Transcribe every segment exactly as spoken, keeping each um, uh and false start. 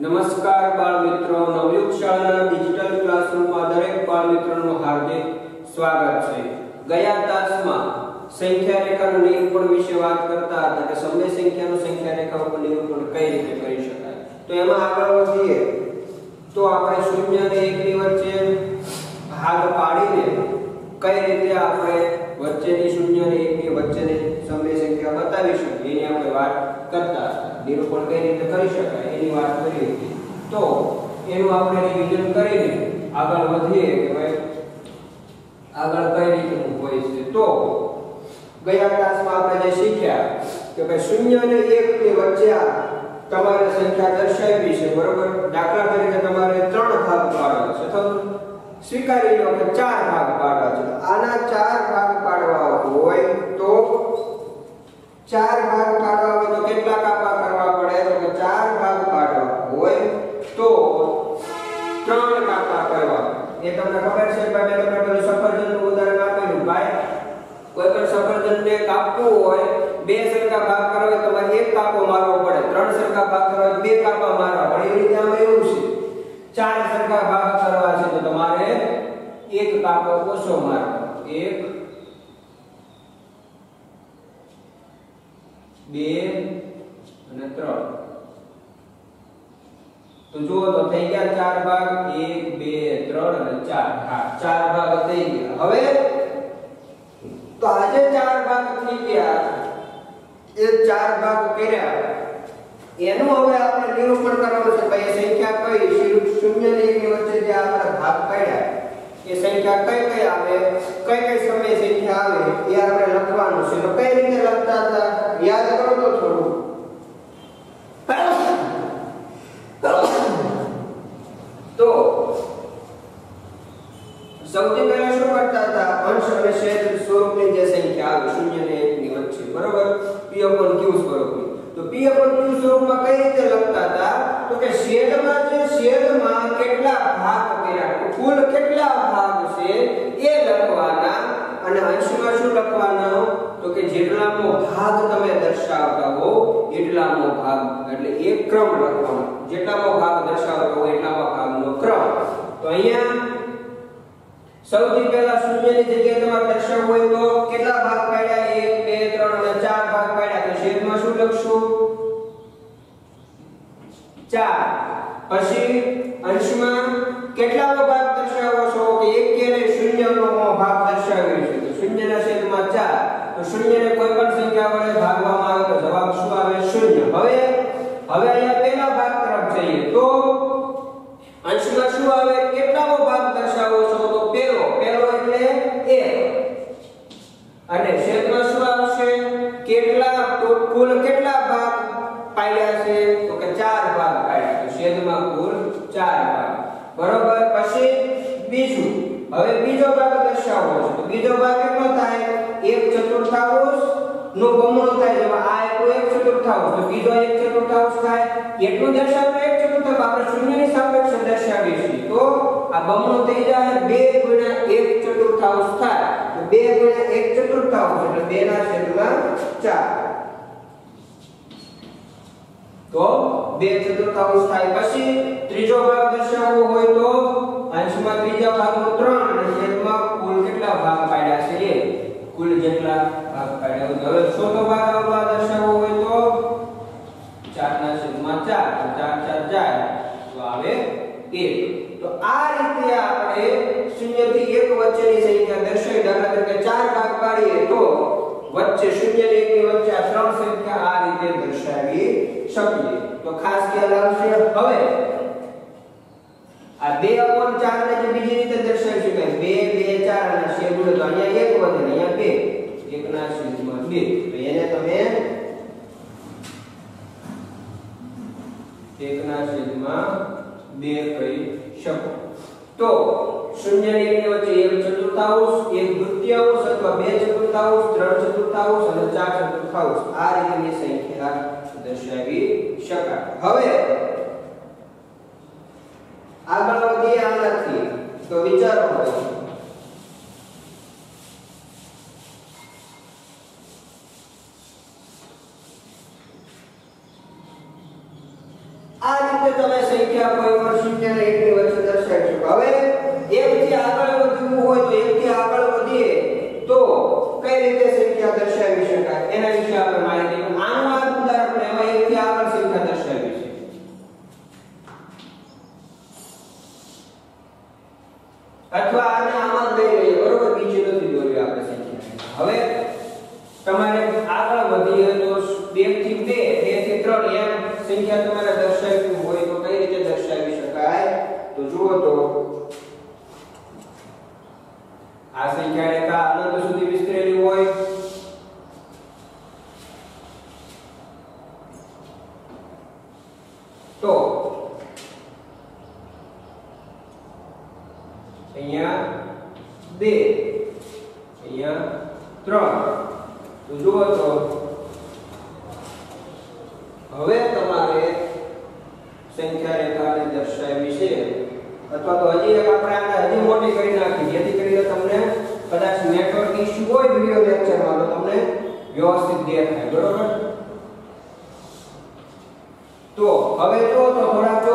નમસ્કાર બાળ મિત્રો, નવયુગ શાળાના ડિજિટલ ક્લાસરૂમમાં દરેક બાળ મિત્રોનું હાર્દિક સ્વાગત છે। ગયા તાસમાં સંખ્યા રેખાનું નિરૂપણ વિશે વાત કરતા હતા કે સમય સંખ્યાનું સંખ્યા રેખા ઉપર નિરૂપણ કઈ રીતે કરી શકાય। તો એમાં આગળ વધીએ તો આપણે શૂન્ય અને એક ની વચ્ચે ભાગ પાડીને કઈ રીતે આપણે વચ્ચેની શૂન્ય અને એક ની વચ્ચેની સમય સંખ્યા બતાવી શકીએ એની આપણે વાત કરતા હતા। નિરૂપણ કઈ રીતે કરી શકાય એની વાત કરી હતી। તો એનું આપણે રિવિઝન કરીને આગળ વધીએ કે ભાઈ આગળ કઈ રીતનું હોય છે। તો ગયા ક્લાસમાં આપણે જે શીખ્યા કે ભાઈ શૂન્ય અને એક ની વચ્ચે તમારે સંખ્યા દર્શાવવી છે, બરોબર। દાખલા તરીકે તમારે ત્રણ ભાગ પાડવા છે, તો સ્વીકારી લો કે ચાર ભાગ પાડવા છે। આના ચાર ભાગ પાડવા હોય તો ચાર ભાગ પાડવા હોય તો કેટલા કાપા કરવા પડે? તો કે ચાર ભાગ પાડવા હોય તો ત્રણ કાપા કરવા। એ તમને ખબર છે ભાઈ, મેં તમને પેલું સફરજનનું ઉદાહરણ આપેલું। ભાઈ કોઈ પણ સફરજનને કાપવું હોય, બે સરખા ભાગ કરવા હોય તમારે એક કાપો મારવો પડે, ત્રણ સરખા ભાગ કરવા હોય બે કાપા મારવા પડે। એ રીતે આમાં એવું છે, ચાર સરખા ભાગ કરવા છે તો તમારે એક કાપો ઓછો મારવો, એક બે અને ત્રણ। તો જો તો થઈ ગયા ચાર ભાગ, એક બે ત્રણ અને ચાર। હા, ચાર ભાગ થઈ ગયા। હવે તો આજે ચાર ભાગ થઈ ગયા, એ ચાર ભાગ કર્યા એનું હવે આપણે નિરૂપણ કરવાનું છે। ભાઈ સંખ્યા કઈ શૂન્ય અને એક ની વચ્ચે જે આપણે ભાગ પાડ્યા એ સંખ્યા કઈ કઈ આવે, કઈ કઈ સમય સંખ્યા આવે એ આપણે લખવાનું છે। તો કઈ રીતે લખતા હતા યાદ કરો તો થોડું। તો સૌથી પહેલા શું કરતા હતા? અંશ અને છેદ સ્વરૂપની જે સંખ્યા આવે શૂન્ય અને એક ની વચ્ચે, બરોબર, p upon q સ્વરૂપની। તો p upon q સ્વરૂપમાં કઈ રીતે લખતા હતા? તો કે છેદમાં છે, છેદમાં કેટલા ભાગ કર્યા, કુલ કેટલા ભાગ છે એ લખવાના, અને અંશમાં શું લખવાનું? તો કે જેટલામો ભાગ તમે દર્શાવતા હો એટલામો ભાગ, એટલે એક ક્રમ લખવાનો, જેટલામો ભાગ દર્શાવતા હો એટલામો ભાગનો ક્રમ। તો અહીંયા સૌથી પહેલા શૂન્ય ની જગ્યાએ તમારે દર્શાવવું હોય તો કેટલા ભાગ પાડ્યા? એક બે ત્રણ અને ચાર ભાગ પાડ્યા, તો છેદમાં શું લખશું? ચાર। પછી અંશમાં કેટલામો ભાગ દર્શાવો છો? કે એક કે ને શૂન્ય નો ભાગ દર્શાવ્યો છે, તો શૂન્ય ના છેદમાં ચાર। તો શૂન્ય ને કોઈ પણ સંખ્યા વડે ભાગવામાં આવે તો જવાબ શું આવે? શૂન્ય। હવે હવે અહીંયા પહેલા ભાગ તરફ જઈએ તો અંશમાં શું આવે? કેટલામો ભાગ દર્શાવો છો? તો પહેલો, પહેલો એટલે એક। અને છેદમાં શું આવશે? કેટલા, તો કુલ કેટલા ભાગ પાડ્યા છે? તો કે ચાર ભાગ પાડ્યા, તો છેદમાં કુલ ચાર ભાગ, બરોબર। પછી બીજું, હવે બીજો ભાગ દર્શાવવો છે, તો બીજો ભાગ કેટલો થાય? એક ચતુર્થાંશ નો બમણો થાય, જેમાં આ એટલો એક ચતુર્થાંશ, તો બીજો એક ચતુર્થાંશ થાય, એટલું દર્શાવવું એક ચતુર્થાંશ આપણે શૂન્યની સાપેક્ષે દર્શાવીએ છીએ, તો આ બમણો થઈ જાય, બે ગુણ્યા એક ચતુર્થાંશ થાય, તો બે ગુણ્યા એક ચતુર્થાંશ એટલે બે ના છેદમાં ચાર, તો બે ચતુર્થાંશ થાય। પછી ત્રીજો ભાગ દર્શાવવો હોય તો અંશમાં ત્રીજા ભાગનો ત્રણ અને છેદમાં કુલ કેટલા ભાગ પાડ્યા છે એ, કુલ જેટલા ભાગ પાડ્યા હોય। હવે ચોથો ભાગ આવવા દર્શાવવો હોય તો ચાર ના છેદમાં ચાર, તો ચાર ચાર જાય તો આવે એક। તો આ રીતે આપણે શૂન્ય થી એક વચ્ચેની સંખ્યા દર્શાવી। દાખલા તરીકે ચાર ભાગ પાડીએ તો વચ્ચે શૂન્ય અને એક ની વચ્ચે આ ત્રણ સંખ્યા આ રીતે દર્શાવી શકીએ। તો ખાસ ખ્યાલ આવશે। હવે આ બે upon ચાર ને જે બીજી રીતે દર્શાવી શકાય, બે બે ચાર અને છેદ ઉડે તો અહીંયા એક વધે, અહીંયા બે, એક ના છેદમાં બે, તો એને તમે એક ના છેદમાં બે કહી શકો। તો શૂન્ય અને એક ની વચ્ચે એક ચતુર્થાંશ, એક તૃતીયાંશ અથવા બે ચતુર્થાંશ, ત્રણ ચતુર્થાંશ અને ચાર ચતુર્થાંશ આ રીતની સંખ્યા દર્શાવી શકાય। હવે આગળ વધીએ આનાથી, તો વિચારો આ રીતે તમે સંખ્યા કોઈ પણ શૂન્ય અને એક ની વચ્ચે દર્શાવી શકો. હવે એક થી આગળ વધવું હોય તો એક થી આગળ વધીએ તો કઈ રીતે સંખ્યા દર્શાવી શકાય એના વિશે આપણે માહિતી. આનું આ ઉદાહરણ એમાં એક થી આગળ સંખ્યા દર્શાવી છે. અથવા આને આમાં જ લઈ લઈએ બરોબર, બીજી નથી દોરી આપણે સંખ્યા. હવે તમારે આગળ વધીએ તો બે થી બે, બે થી ત્રણ એમ સંખ્યા તમારે દર્શાવવી હોય તો કઈ રીતે દર્શાવી શકાય? તો જુઓ તો આ સંખ્યા રેખા અનંત સુધી વિસ્તરેલી હોય તો અહીંયા બે, અહીંયા ત્રણ. તો જુઓ તો હવે તમારે સંખ્યા રેખાને દર્શાવવી છે. અથવા તો હજી એક આપણે આને હજી મોટી કરી નાખી જેથી કરીને તમને કદાચ નેટવર્ક ઇશ્યુ હોય વિડિયો લેક્ચરમાં તો તમને વ્યવસ્થિત દેખાય બરોબર. તો હવે જો તો થોડા જો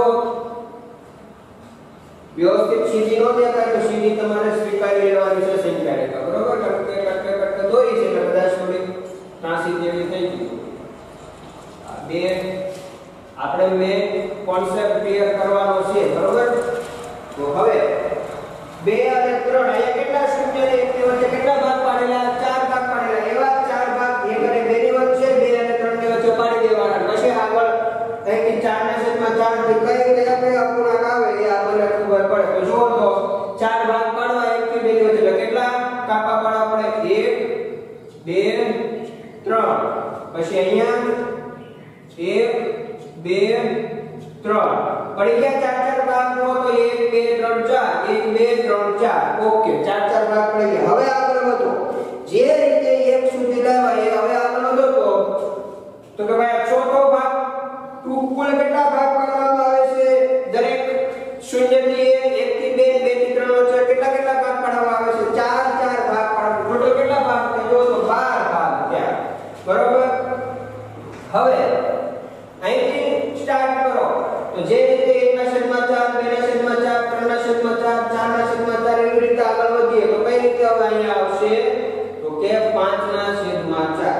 વ્યવસ્થિત સીધી નો દેખાય તો સીધી તમારે સ્વીકારી લેવાની છે સંખ્યા રેખા બરોબર. કટકે કટકે કટકે દોરી છે એટલે કદાચ થોડી ત્રાસી જેવી થઈ ગઈ. બે આપણે મેં કોન્સેપ્ટ ક્લિયર કરવાનો છે બરોબર. તો હવે બે અને ત્રણ અહીંયા કેટલા શૂન્ય ને એક ની વચ્ચે કેટલા ભાગ પાડેલા? ચાર ભાગ પાડેલા. એવા ચાર ભાગ એક અને બે ની વચ્ચે, બે અને ત્રણ ની વચ્ચે પાડી દેવાના. પછી આગળ અહીંથી ચાર ના છેદમાં ચાર થી કઈ રીતે આપણે અપૂર્ણાંક આવે એ આપણને ખબર પડે. તો જુઓ તો ચાર ભાગ પાડવા એક થી બે ની વચ્ચે કેટલા કાપા પાડવા પડે? એક, બે, ત્રણ. પછી અહીંયા એક, બે, ત્રણ પડી ગયા. ચાર ચાર ભાગ નો તો એક, બે, ત્રણ, ચાર, એક, બે, ત્રણ, ચાર. ઓકે, ચાર ચાર ભાગ પડી ગયા. હવે આગળ વધો. જે રીતે એક સુધી લાવ્યા એ હવે આગળ વધો તો તો કે ભાઈ ચોથો ભાગ કુલ કેટલા ભાગ પાડવામાં આવે છે? દરેક શૂન્ય થી એક થી બે, બે થી ત્રણ વચ્ચે કેટલા કેટલા ભાગ પાડવામાં આવે છે? ચાર ચાર ભાગ પાડવામાં. ટોટલ કેટલા ભાગ થયો? તો બાર ભાગ થયા બરોબર. હવે અહીંથી સ્ટાર્ટ કરો તો જે રીતે એક ના છેદમાં ચાર, બે ના છેદમાં ચાર, ત્રણ ના છેદમાં ચાર, ચાર ના છેદમાં ચાર એવી રીતે આગળ વધીએ તો કઈ રીતે હવે અહીંયા આવશે? તો કે પાંચ ના છેદમાં ચાર.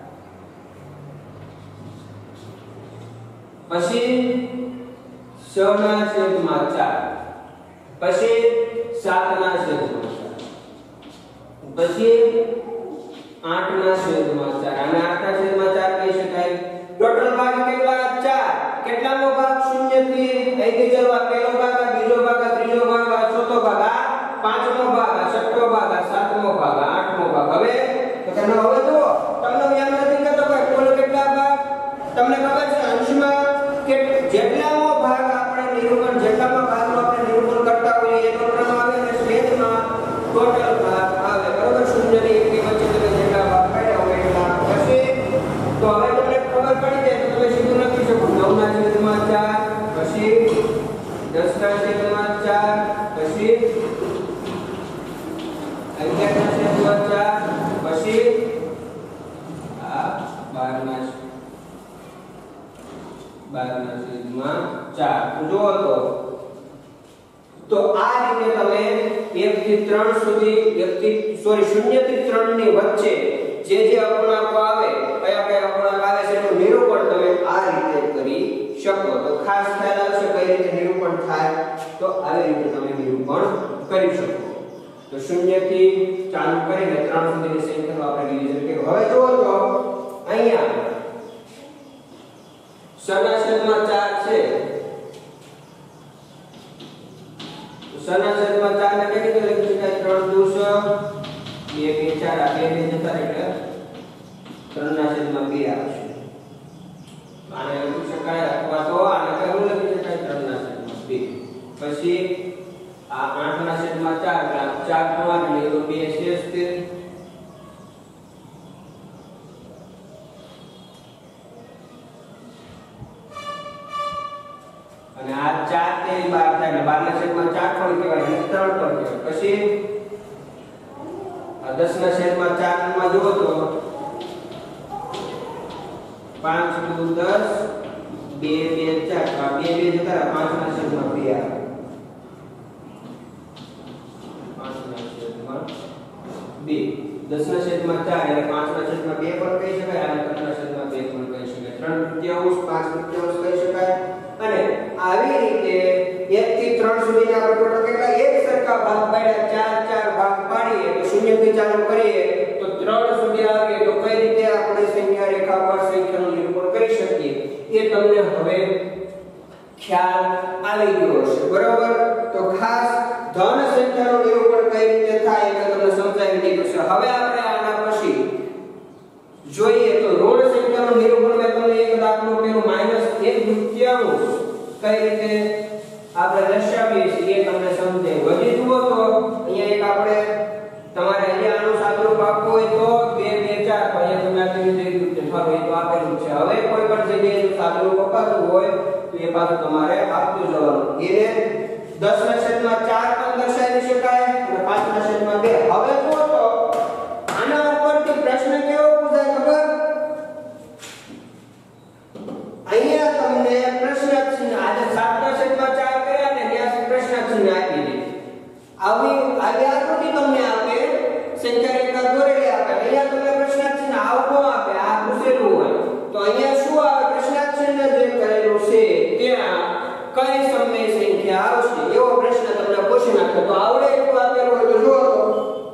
પછી છ ના છેદમાં ચાર, પછી સાત ના છેદમાં ચાર, પછી આઠ ના છેદમાં ચાર. અને આઠ ના છેદમાં ચાર કહી શકાય. ટોટલ ભાગ કેટલા? ચાર. કેટલામો ભાગ? શૂન્ય થી અહીંથી ચાલવા પહેલો ભાગ, આ બીજો ભાગ, આ ત્રીજો ભાગ, આ ચોથો ભાગ, આ પાંચમો ભાગ, આ છઠ્ઠો ભાગ, આ સાતમો ભાગ, આ આઠમો ભાગ. હવે તો તમે હવે જો તમને યાદ નથી કરતો કે કુલ કેટલા ભાગ? તમને ખબર છે અંશમાં કે જેટલામો ભાગ આપણે નિરૂપણ જેટલામો ભાગનો આપણે નિરૂપણ કરતા હોઈએ એનો ક્રમ આવે અને છેદમાં ટોટલ ભાગ આવે બરોબર. શૂન્ય થી એક ની વચ્ચે તમે જેટલા ભાગ પાડ્યા હોય એટલા. પછી તો હવે તમને ખબર પડી જાય તો તમે સીધું લખી શકો નવ ના છેદમાં ચાર, પછી દસ ના છેદમાં ચાર, પછી અગિયાર ના છેદમાં ચાર, પછી આ બાર ના બાર ના છેદમાં ચાર. જુઓ તો તો આ રીતે તમે એક થી ત્રણ સુધી એક થી સોરી શૂન્ય થી ત્રણ ની વચ્ચે જે જે અપૂર્ણાંકો આવે કયા કયા અપૂર્ણાંક આવે છે એનું નિરૂપણ તમે આ રીતે કરી શકો. તો ખાસ ખ્યાલ આવશે કઈ રીતે નિરૂપણ થાય. તો આવી રીતે તમે નિરૂપણ કરી શકો. તો શૂન્ય થી ચાલુ કરીને ત્રણ સુધીની સંખ્યાનો આપણે ડિવિઝન કર્યું. હવે જુઓ તો અહીંયા સના છેદમાં ચાર છે. સના છેદમાં ચાર ને કઈ રીતે લખી શકાય? ત્રણ દુ છ, બે બે ચાર, આ બે બે જતા એટલે ત્રણ ના છેદમાં બે આવશે. આને લખી શકાય અથવા તો આને કેવું લખી શકાય? ત્રણ ના છેદમાં બે. પછી આ આઠ ના છેદમાં ચાર એટલે ચાર નો આવે તો બે શેષ છે. અને આ ચાર તે બાર થાય એટલે બાર ના છેદમાં ચાર પણ કહેવાય અને ત્રણ પણ કહેવાય. પછી આ દસ ના છેદમાં ચાર માં જુઓ તો પાંચ દુ દસ, બે બે ચાર આ બે બે જતા પાંચ ના છેદમાં બે આવે પાંચ ના છેદમાં બે દસ ના છેદમાં ચાર એટલે પાંચ ના છેદમાં બે પણ કહી શકાય અને ત્રણ ના છેદમાં બે પણ કહી શકાય ત્રણ તૃતીયાંશ પાંચ તૃતીયાંશ કહી શકાય અને આવી રીતે એક થી ત્રણ સુધીના આપણે ટોટલ કેટલા એક સરખા ભાગ પાડ્યા ચાર ચાર ભાગ પાડીએ તો શૂન્ય થી ચાલુ કરીએ તો ત્રણ સુધી આવીએ તો કઈ રીતે આપણે સંખ્યા રેખા પર સંખ્યાનું નિરૂપણ કરી શકીએ એ તમને હવે ખ્યાલ આવી ગયો છે બરોબર તો ખાસ ધન સંખ્યાનું નિરૂપણ કઈ રીતે થાય એ તમને સમજાવી દીધું છે હવે આપણે આના પછી જોઈએ તો ઋણ સંખ્યાનું નિરૂપણ મેં તમને એક દાખલો પેલું માઈનસ એક તૃતીયાંશ કઈ રીતે આપણે દર્શાવીએ છીએ એ તમને સમજાય વધી જુઓ તો અહીંયા એક આપણે તમારે અહીંયા આનું સાદુરૂપ આપવું હોય તો બે બે ચાર અહીંયા તમે આપેલું દઈ દીધું છે ખરું એ તો આપેલું છે હવે કોઈ પણ જગ્યાએ સાદુરૂપ અપાતું હોય તો એ પાછું તમારે આપતું જવાનું એને દસ ના છેદમાં ચાર પણ દર્શાવી શકાય અને પાંચ ના છેદમાં બે હવે જુઓ તો આના ઉપરથી પ્રશ્ન કેવો પૂછાય ખબર અહીંયા તમને પ્રશ્ન ચિહ્ન આજે સાત ના છેદમાં ચાર કર્યા ને ત્યાં પ્રશ્ન ચિહ્ન આપી દે આવી આવી આકૃતિ તમને આપે સંખ્યા રેખા દોરેલી આપે અહીંયા તમને પ્રશ્ન ચિહ્ન આવું આપે આ પૂછેલું હોય તો અહીંયા શું આવે પ્રશ્ન ચિહ્ન જે કરેલું છે ત્યાં કઈ સમય સંખ્યા આવશે એવો પ્રશ્ન તમને પૂછી નાખે તો આવડે એટલું આપેલું હોય તો જુઓ તો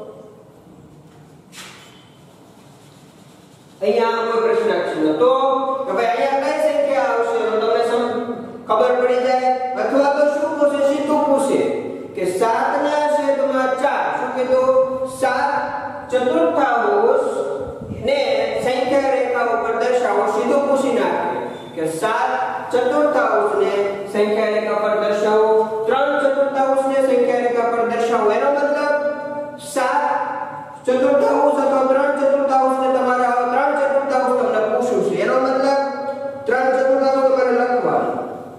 અહીંયા કોઈ પ્રશ્ન ચિહ્ન તો કે ભાઈ અહીંયા કઈ સંખ્યા આવશે તો તમને સમ ખબર પડી જાય અથવા તો શું પૂછે સીધું પૂછે કે સાત ના છેદમાં ચાર શું કીધું સાત ચતુર્થાંશ ને સંખ્યા રેખા ઉપર દર્શાવો સીધું પૂછી નાખે કે સાત ચતુર્થાંશ ને સંખ્યા રેખા પર દર્શાવો ત્રણ ચતુર્થાંશ ને સંખ્યા રેખા પર દર્શાવો એનો મતલબ સાત ચતુર્થાંશ અથવા ત્રણ ચતુર્થાંશ ને તમારે આવો ત્રણ ચતુર્થાંશ તમને પૂછ્યું છે એનો મતલબ ત્રણ ચતુર્થાંશ તમારે લખવાનું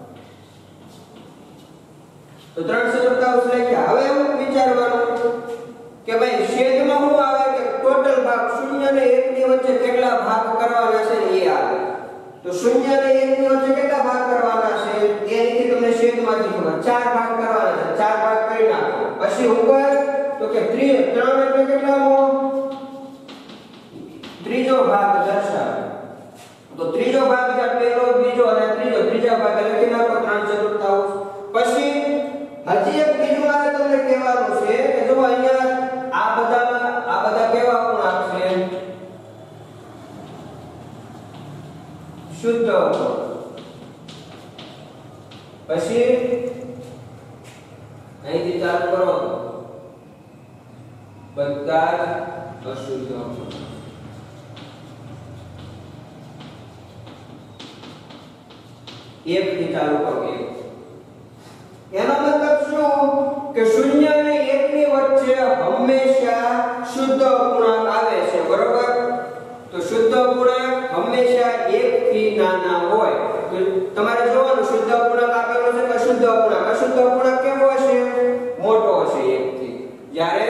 તો ત્રણ ચતુર્થાંશ લખ્યા હવે એવું વિચારવાનું કે ભાઈ છેદમાં શું આવે કે ટોટલ ભાગ શૂન્ય અને એક ની વચ્ચે કેટલા ભાગ કરવાના છે એ આવે તો શૂન્ય અને એક ની વચ્ચે કેટલા ભાગ કરવાના છે એ અહીંથી તમને છેદમાંથી ખબર ચાર ભાગ કરવાના છે ચાર ભાગ કરી નાખો પછી ઉપર તો કે ત્રણ એટલે કેટલામો ત્રીજો ભાગ દર્શાવે તો ત્રીજો ભાગ જે પહેલો બીજો અને ત્રીજો ત્રીજા ભાગ લખી નાખો ત્રણ ચતુર્થાંશ પછી હજી એક બીજું આવે તમને કહેવાનું છે કે જો અહીંયા આ બધા આ બધા કેવા પૂર્ણાંક છે શુદ્ધ પછી અહીંથી ચાલુ કરો બધા અશુદ્ધ એક થી ચાલુ કરો એક એનો મતલબ શું કે શૂન્ય અને એક ની વચ્ચે હંમેશા શુદ્ધ પૂર્ણાંક આવે છે બરોબર તો શુદ્ધ પૂર્ણાંક હંમેશા એક થી નાના હોય તો તમારે જોવાનું શુદ્ધ પૂર્ણાંક આપેલો છે કે અશુદ્ધ પૂર્ણાંક અશુદ્ધ પૂર્ણાંક કેવો હશે મોટો હશે એક થી જ્યારે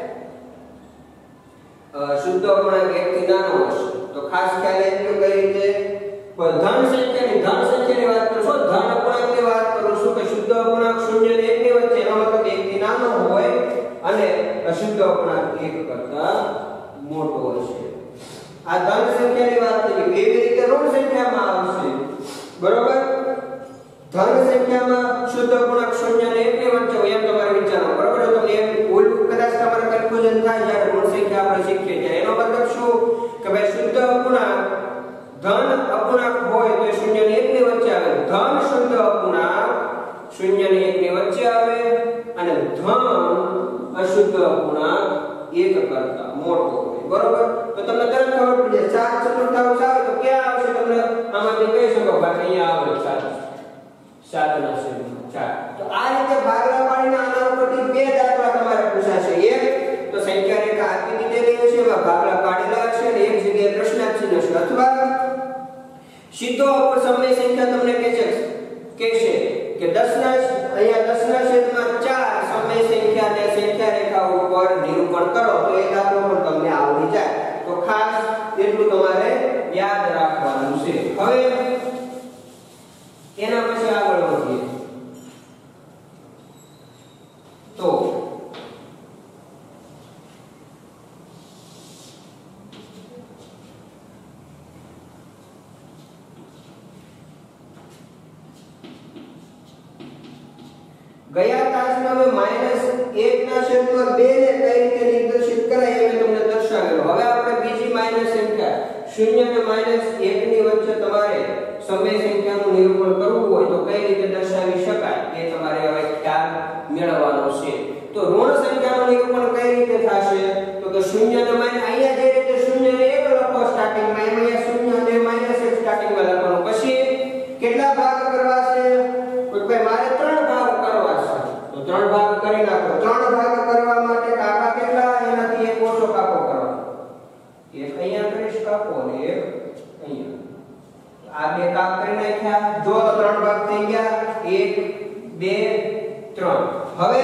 શુદ્ધ પૂર્ણાંક એક થી નાનો હશે તો ખાસ ખ્યાલ એટલું કઈ રીતે ધન સંખ્યાની ધન સંખ્યાની વાત કરું છું ધન અપૂર્ણાંકની વાત કરું છું કે શુદ્ધ અપૂર્ણાંક શૂન્ય અને એક ની વચ્ચે એનો મતલબ એક થી નાનો હોય અને અશુદ્ધ અપૂર્ણાંક એક કરતા મોટો હશે આ ધન સંખ્યાની વાત થઈ કેવી રીતે ઋણ સંખ્યામાં આવશે બરોબર ધન સંખ્યામાં શુદ્ધ અપૂર્ણાંક શૂન્ય અને એક ની વચ્ચે હોય એમ તમારે વિચારવું બરોબર જો તમને એમ ઉલટું કદાચ તમારે કન્ફ્યુઝન થાય જ્યારે ઋણ સંખ્યા આપણે શીખીએ ત્યારે એનો મતલબ શું કે ભાઈ શુદ્ધ અપૂર્ણાંક ધન અપૂર્ણાંક હોય તો શૂન્ય અને એક ની વચ્ચે આવે ધન શુદ્ધ અપૂર્ણાંક શૂન્ય અને એક ની વચ્ચે આવે અને ધન અશુદ્ધ અપૂર્ણાંક એક કરતા મોટો હોય બરોબર તો તમને તરત ખબર પડી જાય ચાર ચતુર્થાંશ આવે તો ક્યાં આવશે તમને આમાંથી કહી શકો ભાઈ અહીંયા આવે સાત સાત ના છેદમાં ચાર તો આ રીતે ભાગલા પાડીને આના ઉપરથી બે દાખલા તમારે પૂછાશે એક તો સંખ્યા રેખા આપી દીધેલી છે એમાં ભાગલા પાડેલા છે અને એક જગ્યાએ પ્રશ્નાર્થ ચિહ્ન છે અથવા સીધો સમય સંખ્યા તમને કહેશે કહેશે કે દસ ના અહીંયા દસ ના છેદમાં ચાર સમય સંખ્યાને સંખ્યા રેખા ઉપર નિરૂપણ કરો તો એ દાખલો પણ તમને આવડી જાય તો ખાસ એટલું તમારે યાદ રાખવાનું છે હવે એના પછી આગળ વધીએ તો ગયા તાસમાં હવે માઈનસ એક ના છેદમાં બે ને કઈ રીતે નિર્દેશિત કરાય એ તમને દર્શાવેલું. હવે આપણે બીજી માઈનસ સંખ્યા શૂન્ય અને માઈનસ એક ની વચ્ચે તમારે સમય સંખ્યાનું નિરૂપણ કરવું હોય તો કઈ રીતે દર્શાવી શકાય એ તમારે હવે ખ્યાલ મેળવવાનો છે. તો ઋણ સંખ્યાનું નિરૂપણ કઈ રીતે થશે તો કે શૂન્ય અને માઈનસ અહીંયા જે રીતે શૂન્ય ને એક લખો સ્ટાર્ટિંગમાં એમ અહીંયા શૂન્ય અને માઈનસ એક સ્ટાર્ટિંગમાં લખવાનું. પછી કેટલા ભાગ કરવા છે તો કે મારે ત્રણ ભાગ કરવા છે તો ત્રણ ભાગ કરી નાખો. ત્રણ ભાગ કરવા માટે કાપા કેટલા એનાથી એક ઓછો કાપો કરો. એક અહીંયા કરીશ કાપો અને એક અહીંયા. આ બે કાપ કરી નાખ્યા. જો તો ત્રણ ભાગ થઈ ગયા એક બે ત્રણ. હવે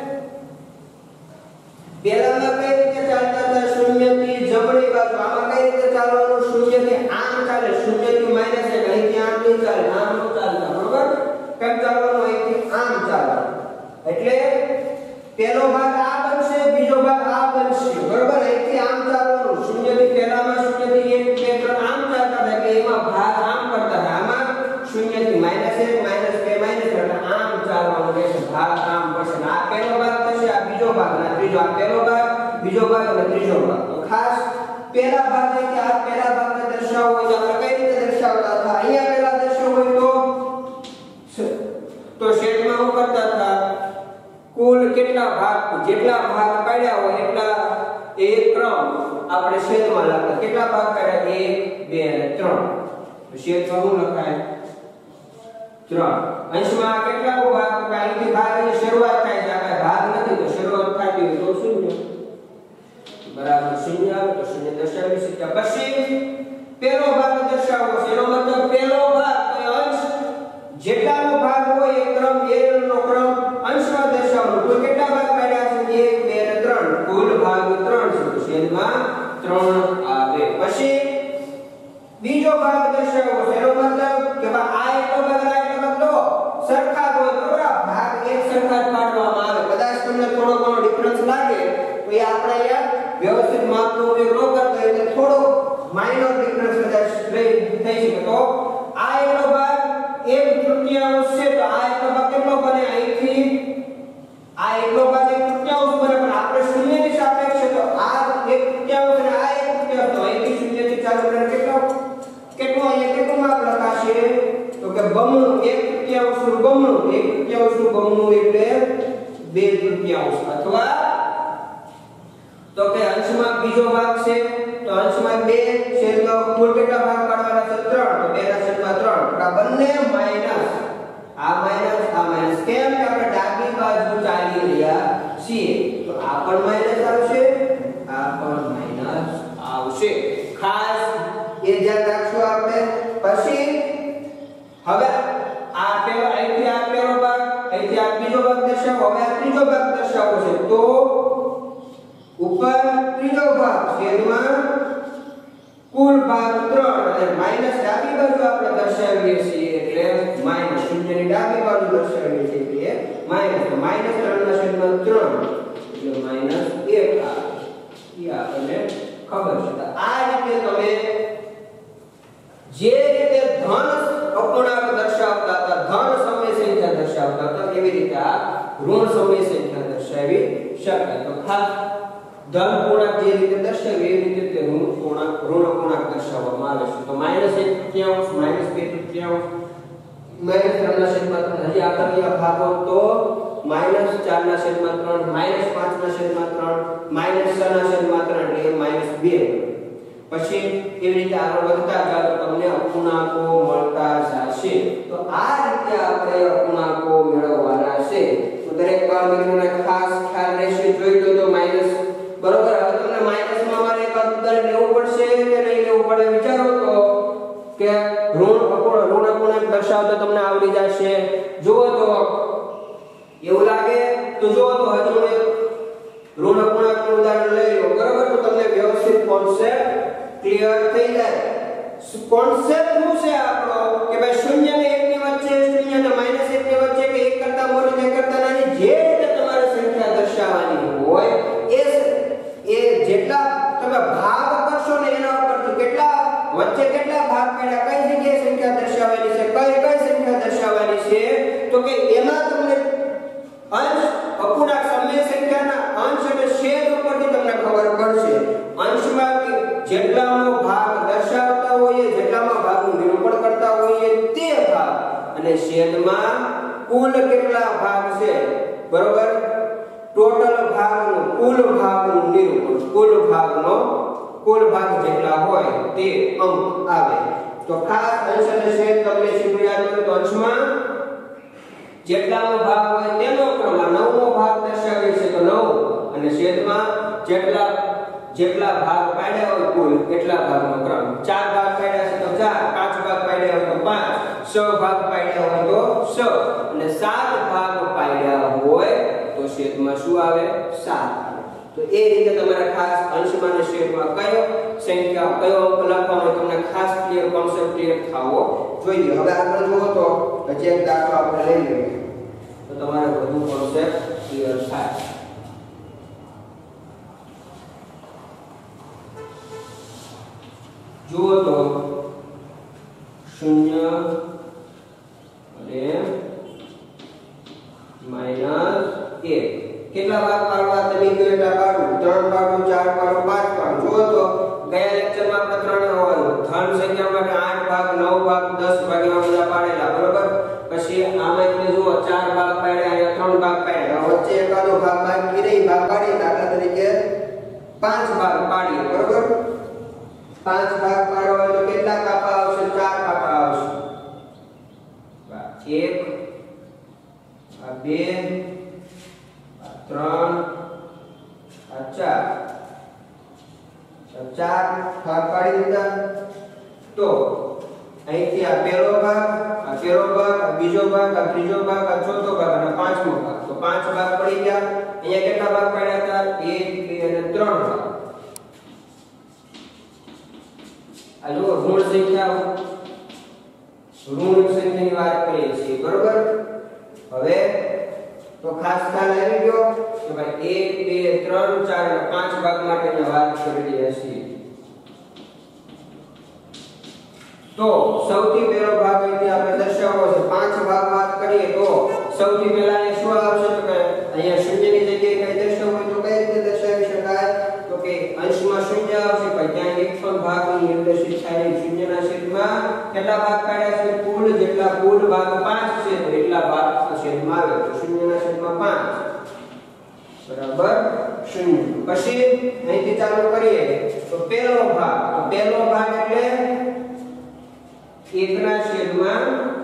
પહેલામાં કઈ રીતે ચાલતા હતા શૂન્ય થી જમણી બાજુ. આમાં કઈ રીતે ચાલવાનું શૂન્ય થી આમ ચાલે શૂન્ય થી માઈનસ એક અહીંથી આમ નહીં ચાલે આમ નો ચાલતા બરોબર. કેમ ચાલવાનું અહીંથી આમ ચાલે એટલે પહેલો ભાગ આ બનશે બીજો ભાગ આ બનશે બરોબર. અહીંથી આમ ચાલવાનું શૂન્ય થી પહેલામાં શૂન્ય થી એક બે ત્રણ આમ ચાલતા હતા કે એમાં ભાગ આમ કરતા હતા. આમાં શૂન્ય થી માઈનસ એક માઈનસ બે માઈનસ એટલે આમ ચાલવાનું રહેશે. ભાગ આમ પડશે. આ પહેલો ભાગ થશે આ બીજો ભાગ અને ત્રીજો. આ પહેલો ભાગ બીજો ભાગ અને ત્રીજો ભાગ. તો ખાસ પહેલા ભાગને કે આ પહેલા ભાગને દર્શાવવો હોય તો આપણે કઈ રીતે દર્શાવતા હતા અહીંયા પહેલા દર્શાવવો હોય તો તો છેદમાં હું કરતા હતા કુલ કેટલા ભાગ જેટલા ભાગ પાડ્યા હોય એટલા એક ક્રમ આપણે છેદમાં લખતા. કેટલા ભાગ પાડ્યા એક બે અને ત્રણ. છેદમાં શું લખાય ત્રણ. અંશમાં કેટલા ભાગ અહીંથી ભાગની શરૂઆત થાય છે. આ ભાગ નથી તો શરૂઆત થતી હોય તો શૂન્ય બરાબર શૂન્ય આવે તો શૂન્ય દર્શાવી શક્યા. પછી પહેલો ભાગ દર્શાવવો છે એનો મતલબ પહેલો ભાગ તો અંશ જેટલાનો ભાગ હોય એ ક્રમ એ નો ક્રમ અંશમાં દર્શાવવાનો. કુલ કેટલા ભાગ પાડ્યા છે એક બે અને ત્રણ. કુલ ભાગ ત્રણ છે તો છેદમાં ત્રણ આવે. પછી બીજો ભાગ દર્શાવવો છે એનો મતલબ કે આ એટલો ભાગ આ એટલો ભાગ તો સરખા હોય બરોબર. ભાગ એક સરખા જ પાડવામાં આવે. કદાચ તમને થોડો ઘણો ડિફરન્સ લાગે તો એ આપણે યાર વ્યવસ્થિત માપનો ઉપયોગ ન કરતા એટલે થોડો માઇનર ડિફરન્સ કદાચ થઈ શકે. તો આ એટલો ભાગ એક તૃતીયાંશ છે તો આ એટલો ભાગ કેટલો બને અહીંથી આ એટલો ભાગ એક તૃતીયાંશ બને. પણ આપણે શૂન્ય ની સાપેક્ષે તો આ એક તૃતીયાંશ અને આ એક તૃતીયાંશ તો અહીંથી શૂન્ય થી ચાલુ કરીને કેટલો કેટલો અહીંયા કેટલું માપ લખાશે તો કે બમણું. એક તૃતીયાંશ નું બમણું. એક તૃતીયાંશ નું બમણું એટલે બે તૃતીયાંશ. અથવા તો કે અંશમાં બીજો ભાગ છે તો અંશમાં બે છેદમાં કુલ કેટલા ભાગ પાડવાના છે ત્રણ. તો બે ના છેદમાં ત્રણ. આ બંને માઈનસ આ માઈનસ આ માઈનસ. કેમ કે આપણે ડાબી બાજુ ચાલી રહ્યા છીએ તો આ પણ માઈનસ આવશે આ પણ માઈનસ આવશે. ખાસ એ ધ્યાન રાખજો આપણે. પછી હવે આ પેલો અહીંથી આ પેલો ભાગ અહીંથી આ બીજો ભાગ દર્શાવો. હવે આ ત્રીજો ભાગ દર્શાવવો છે તો ઉપર ત્રીજો ભાગ છેદમાં કુલ ભાગ ત્રણ અને માઈનસ ડાબી બાજુ આપણે દર્શાવીએ છીએ એટલે માઈનસ શૂન્ય ની ડાબી બાજુ દર્શાવીએ છીએ એટલે માઈનસ. તો માઈનસ ત્રણ ના છેદમાં ત્રણ એટલે માઈનસ એક આવે. એ આપણને ખબર છે. આ રીતે તમે જે રીતે ધન અપૂર્ણાંક દર્શાવતા હતા ધન સમય સંખ્યા દર્શાવતા હતા એવી રીતે આ ઋણ સમય સંખ્યા દર્શાવી શકાય. તો ખાસ ધન પૂર્ણાંક જે રીતે દર્શાવે એ રીતે તે ઋણ પૂર્ણાંક ઋણ પૂર્ણાંક દર્શાવવામાં આવે છે. તો માઈનસ એક તૃતીયાંશ માઈનસ બે તૃતીયાંશ માઈનસ ત્રણ ના છેદમાં ત્રણ. હજી આગળના ભાગો તો માઈનસ ચાર ના છેદમાં ત્રણ માઈનસ પાંચ ના છેદમાં ત્રણ માઈનસ છ ના છેદમાં ત્રણ એટલે માઈનસ બે. પછી એવી રીતે આગળ વધતા જાવ તો તમને અપૂર્ણાંકો મળતા જશે. તો આ રીતે આપણે અપૂર્ણાંકો મેળવવાના છે. તો દરેક બાળમિત્રોને ખાસ ખ્યાલ રહેશે. જોઈ લો તો માઈનસ બરોબર. હવે તમને માઈનસ માં મારે એક ઉદાહરણ લેવું પડશે કે નહીં લેવું પડે વિચારો તો કે ઋણ અપૂર્ણ ઋણ અપૂર્ણાંક દર્શાવતા તમને આવડી જશે. જુઓ તો એવું લાગે તો જુઓ તો હજુ એક ઋણ અપૂર્ણાંકનું ઉદાહરણ લઈ લો બરોબર. તો તમને વ્યવસ્થિત કોન્સેપ્ટ ક્લિયર થઈ જાય. કોન્સેપ્ટ શું છે આપણો કે ભાઈ શૂન્ય અને એક ની વચ્ચે વચ્ચે કેટલા ભાગ પડ્યા, કઈ જગ્યાએ સંખ્યા દર્શાવેલી છે, કઈ કઈ સંખ્યા દર્શાવવાની છે, તો કે એમાં તમને અંશ અપૂર્ણાંક સમય સંખ્યાના અંશ અને છેદ ઉપરથી તમને ખબર પડશે. અંશમાં જેટલાનો ભાગ દર્શાવતા હોઈએ, જેટલામાં ભાગનું નિરૂપણ કરતા હોઈએ તે ભાગ, અને છેદમાં કુલ કેટલા ભાગ છે, બરોબર, ટોટલ ભાગનું કુલ ભાગનું નિરૂપણ, કુલ ભાગનો કુલ ભાગ જેટલા હોય તે અંક આવે. તો ખાસ અંશ અને છેદ તમને શું યાદ હોય તો અંશમાં જેટલાનો ભાગ હોય તેનો ક્રમ, નવમો ભાગ દર્શાવે છે તો નવ, અને છેદમાં જેટલા જેટલા ભાગ પાડ્યા હોય કુલ એટલા ભાગનો ક્રમ. ચાર ભાગ પાડ્યા છે તો ચાર, પાંચ ભાગ પાડ્યા હોય તો પાંચ, છ ભાગ પાડ્યા હોય તો છ, અને સાત ભાગ પાડ્યા હોય તો છેદમાં શું આવે, સાત. તો એ રીતે તમારે ખાસ અંશમાં અને છેદમાં કયો સંખ્યા કયો અંક લખવાનો તમને ખાસ ક્લિયર કોન્સેપ્ટ ક્લિયર થવો જોઈએ. હવે આગળ જોવો તો હજી એક દાખલો આપણે લઈ લઈએ તો તમારે વધુ કોન્સેપ્ટ ક્લિયર થાય. જુઓ તો શૂન્ય અને માઈનસ એક કેટલા ભાગ પાડવા, તમે કેટલા પાડવું, ત્રણ પાડવું, ચાર પાડવું, પાંચ પાડવું. જુઓ તો ગયા લેક્ચરમાં આપણે ત્રણ હોવાનું ધન સંખ્યા માટે આઠ ભાગ, નવ ભાગ, દસ ભાગ એવા બધા પાડેલા, બરોબર. પછી આમાં તમે જુઓ ચાર ભાગ પાડ્યા, અહીંયા ત્રણ ભાગ પાડ્યા, વચ્ચે એકાદો ભાગ બાકી રહી, ભાગ પાડી દાખલા તરીકે પાંચ ભાગ પાડીએ, બરોબર. પાંચ ભાગ પાડવા હોય તો કેટલા કાપા આવશે, ચાર કાપા આવશે. એક આ બે આ ત્રણ આ ચાર, ચાર ભાગ પાડી દીધા. તો અહીંથી આ પહેલો ભાગ, આ પહેલો ભાગ, આ બીજો ભાગ, આ ત્રીજો ભાગ, આ ચોથો ભાગ અને પાંચમો ભાગ, તો પાંચ ભાગ પડી ગયા. અહીંયા કેટલા ભાગ પડ્યા હતા, એક, બે અને ત્રણ ભાગ. આ જો ઋણ સંખ્યા ઋણ સંખ્યાની વાત કરીએ છીએ, બરોબર. હવે તો ખાસ ખ્યાલ આવી ગયો કે ભાઈ એક, બે, ત્રણ, ચાર અને પાંચ ભાગ માટેની વાત કરી રહ્યા છીએ. તો સૌથી પહેલો ભાગ અહીંથી આપણે દર્શાવવો છે. પાંચ ભાગ વાત કરીએ તો સૌથી પહેલા એ શું આવશે તો કે અહીંયા શૂન્યની જગ્યાએ કઈ દર્શાવવું હોય તો કઈ રીતે દર્શાવી શકાય તો કે અંશમાં શૂન્ય આવશે, પણ ત્યાં એક પણ ભાગ નિર્દેશિત થાય નહીં. શૂન્યના છેદમાં કેટલા ભાગ પાડ્યા છે, કુલ જેટલા કુલ ભાગ પાંચ છે તો એટલા ભાગ છેદમાં આવે, તો શૂન્યના છેદમાં પાંચ બરાબર શૂન્ય. પછી અહીંથી ચાલુ કરીએ તો પહેલો ભાગ, તો પહેલો ભાગ એટલે એક ના છેદમાં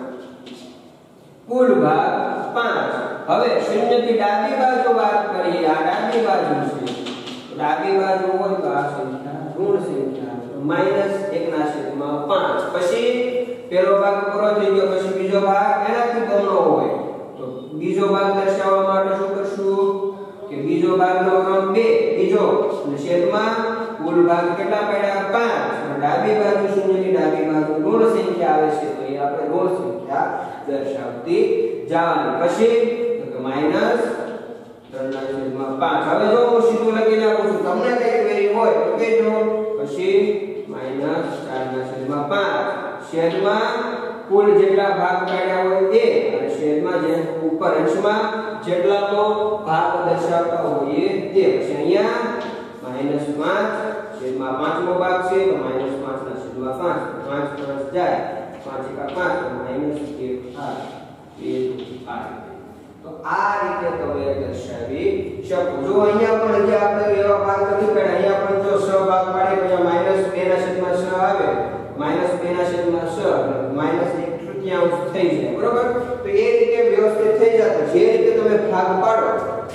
કુલ ભાગ પાંચ. હવે શૂન્ય થી ડાબી બાજુ વાત કરીએ, આ ડાબી બાજુ છે, ડાબી બાજુ હોય તો આ સંખ્યા ઋણ સંખ્યા, તો માઈનસ એક ના છેદમાં પાંચ. પછી પહેલો ભાગ પૂરો થઈ ગયો, પછી બીજો ભાગ એનાથી બમણો હોય તો બીજો ભાગ દર્શાવવા માટે શું કરશું કે બીજો ભાગનો ક્રમ બે, બીજો અને છેદમાં કુલ ભાગ કેટલા પડ્યા પાંચ. ડાબી બાજુ શૂન્ય ની ડાબી બાજુ ઋણ સંખ્યા આવે છે તો એ આપણે ઋણ સંખ્યા દર્શાવતી જવાની. પછી તો કે માઈનસ ત્રણ ના છેદમાં પાંચ. હવે જો હું સીધું લખી નાખું છું, તમને કઈ ક્વેરી હોય તો કહેજો. પછી માઈનસ ચાર ના છેદમાં પાંચ છેદમાં કુલ જેટલા ભાગ પાડ્યા હોય તે, અને છેદમાં જે ઉપર અંશમાં જેટલાનો ભાગ દર્શાવતા હોય તે. પછી અહીંયા માઈનસ પાંચ છેદમાં પાંચમો ભાગ છે તો માઈનસ પાંચ ના છેદમાં પાંચ, પાંચ પાંચ જાય, પાંચ એકા પાંચ તો માઈનસ એક આઠ, બે આઠ. તો આ રીતે તમે દર્શાવી શકો. જો અહીંયા પણ હજી આપણે એવા ભાગ નથી પાડ્યા, અહીંયા પણ જો છ ભાગ પાડે તો માઈનસ બે ના છેદમાં છ આવે, માઈનસ બે ના છેદમાં છ, માઈનસ એક તૃતીયાંશ થઈ જાય, બરોબર. તો એ રીતે વ્યવસ્થિત થઈ જતો. જે રીતે તમે ભાગ પાડો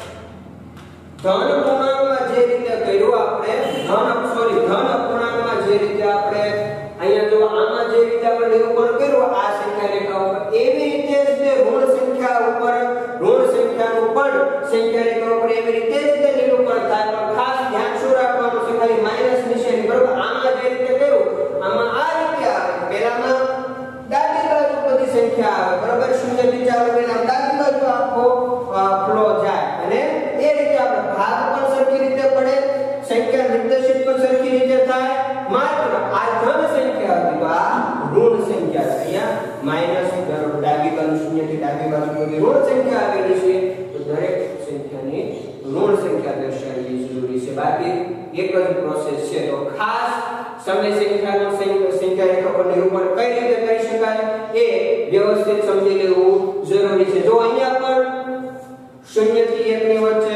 ધન પૂર્ણાંકમાં જે રીતે કર્યું આપણે, ધન સોરી ધન અપૂર્ણાંકમાં જે રીતે આપણે અહીંયા જો આમાં જે રીતે આપણે નિરૂપણ કર્યું આ સંખ્યા રેખા ઉપર, એવી રીતે જ તે ઋણ સંખ્યા ઉપર ઋણ સંખ્યાનું પણ સંખ્યા રેખા ઉપર એવી રીતે જ તે નિરૂપણ થાય. પણ ખાસ ધ્યાન શું રાખવાનું છે, ખાલી માઈનસ નિશાની, બરોબર. આમાં જે રીતે કર્યું આમાં આ રીતે આવે, પહેલામાં ડાબી બાજુ બધી સંખ્યા આવે, બરોબર. શૂન્ય થી ચાલુ કરીને ડાબી બાજુ આખો ફ્લો જાય, અને એ રીતે આપણે ભાગ પણ સરખી રીતે પડે, સંખ્યા નિર્દેશિત પણ સરખી રીતે થાય. માત્ર આ ધન સંખ્યા ઋણ સંખ્યા આવેલી છે તો દરેક સંખ્યાની ઋણ સંખ્યા દર્શાવવી જરૂરી છે, બાકી એક જ પ્રોસેસ છે। તો ખાસ સમય સંખ્યાનું સંખ્યા રેખા પર નિરૂપણ કઈ રીતે કરી શકાય એ વ્યવસ્થિત સમજી લેવું જરૂરી છે। જો અહીંયા પણ શૂન્ય થી એક ની વચ્ચે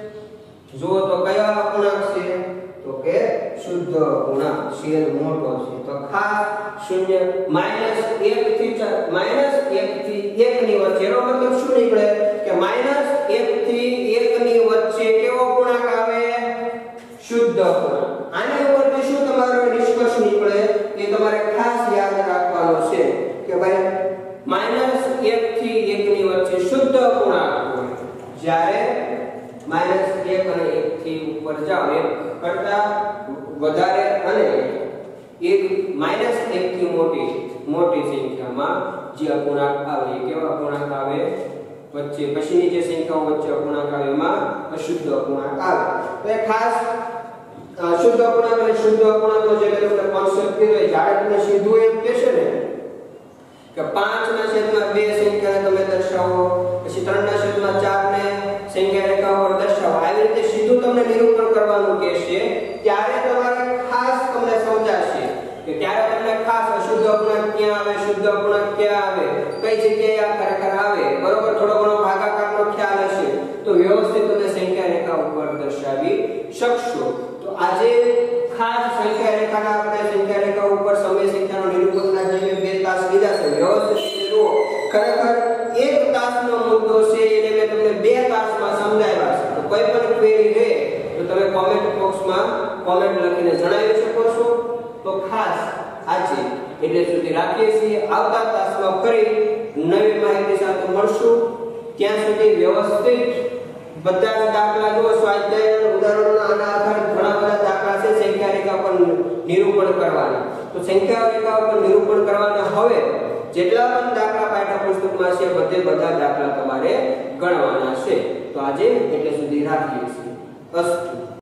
જો તો કયા અપૂર્ણાંક છે તો કે શુદ્ધ અપૂર્ણાંક છેદ મોટો છે, તો ખાસ શૂન્ય માઈનસ એક થી માઈનસ એક થી એક ની વચ્ચે એનો મતલબ શું નીકળે કે માઈનસ એક થી એક ની વચ્ચે કેવો અપૂર્ણાંક આવે શુદ્ધ અપૂર્ણાંક। આની ઉપરથી શું તમારો નિષ્કર્ષ નીકળે એ તમારે ખાસ યાદ રાખવાનો છે કે ભાઈ માઈનસ એક થી એક ની વચ્ચે શુદ્ધ અપૂર્ણાંક હોય જ્યારે માઈનસ એક અને એક થી ઉપર જાવ એક કરતા વધારે અને એક માઈનસ એક થી મોટી મોટી સંખ્યામાં જે અપૂર્ણાંક આવે કેવા અપૂર્ણાંક આવે વચ્ચે પછીની જે સંખ્યાઓ વચ્ચે અપૂર્ણાંક આવે એમાં અશુદ્ધ અપૂર્ણાંક આવે। તો એ ખાસ શુદ્ધ અપૂર્ણાંક અને શુદ્ધ અપૂર્ણાંકનો જે મેં તમને કોન્સેપ્ટ કીધો એ જ્યારે તમને સીધું એમ કહેશે ને કે પાંચ ના છેદમાં બે સંખ્યાને તમે દર્શાવો, પછી ત્રણ ના છેદમાં ચાર ને સંખ્યા રેખા પર દર્શાવો, આવી રીતે સીધું તમને નિરૂપણ કરવાનું કહેશે ત્યારે તમારે ખાસ તમને સમજાશે કે ત્યારે તમને ખાસ અશુદ્ધ અપૂર્ણાંક ક્યાં આવે, શુદ્ધ અપૂર્ણાંક ક્યાં આવે, કઈ જગ્યાએ આ ખરેખર આવે, બરોબર થોડો ઘણો ભાગાકારનો ખ્યાલ હશે તો વ્યવસ્થિત તમે સંખ્યા રેખા ઉપર દર્શાવી શકશો। તો આજે ખાસ સંખ્યા રેખાના આપણે સંખ્યા રેખા ઉપર સમય સંખ્યાનો નિરૂપણના જે બે તાસ લીધા છે વ્યવસ્થિત જુઓ, ખરેખર એક તાસનો મુદ્દો છે એને મેં તમને બે તાસમાં સમજાવ્યા છે। તો કોઈ પણ ક્વેરી રહે તો તમે કોમેન્ટ બોક્સમાં કોમેન્ટ લખીને જણાવી શકો છો। તો ખાસ આજે એટલે સુધી રાખીએ છીએ, આવતા તાસમાં ફરી નવી માહિતી સાથે મળશું, ત્યાં સુધી વ્યવસ્થિત બધા જ દાખલા જો સ્વાધ્યાય ઉદાહરણોના આના આધારે ઘણા બધા દાખલા છે સંખ્યા રેખા પર નિરૂપણ કરવાના। તો સંખ્યા રેખા પર નિરૂપણ કરવાના હવે જેટલા પણ દાખલા પાઠ્યપુસ્તકમાં છે બધે બધા દાખલા તમારે ગણવાના છે। તો આજે એટલે સુધી રાખીએ છીએ। અસ્તુ।